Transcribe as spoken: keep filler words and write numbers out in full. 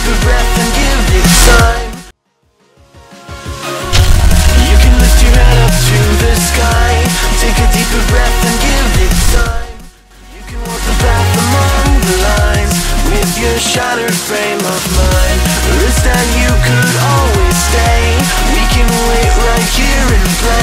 deeper breath and give it time. You can lift your head up to the sky. Take a deeper breath and give it time. You can walk the path among the lines with your shattered frame of mind. Or is that you could always stay? We can wait right here and play.